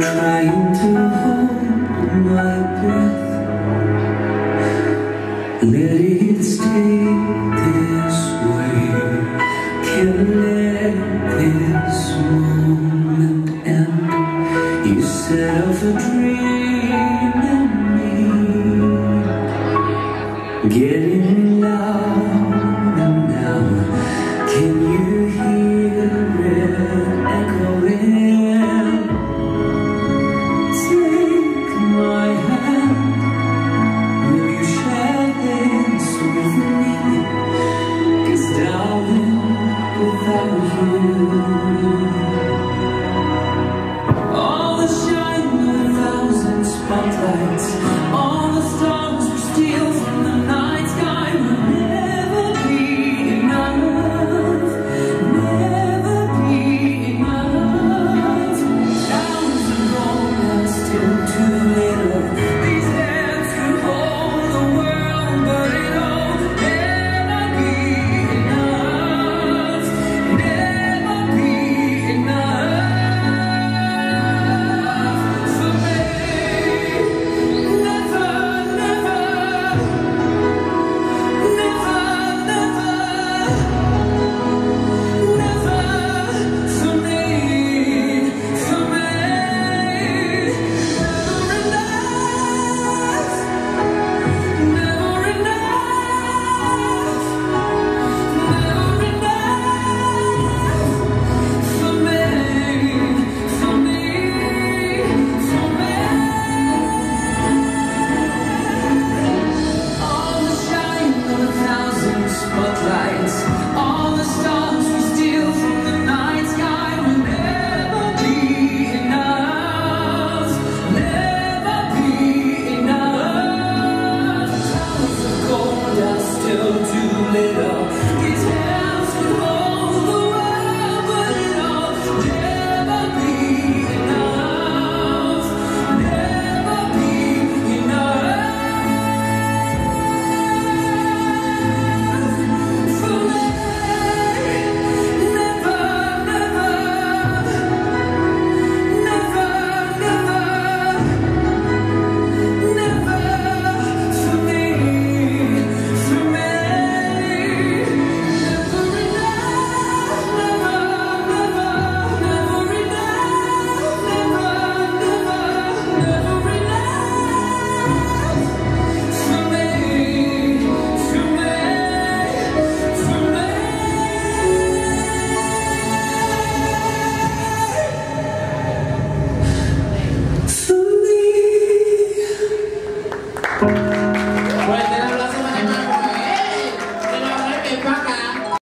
trying to hold my breath. Let it stay this way. Can't let this moment end. You set off a dream in me, getting louder now. Can you hear it echoing? Take my hand. Will you share this with me? 'Cause darling, without you, all the shadows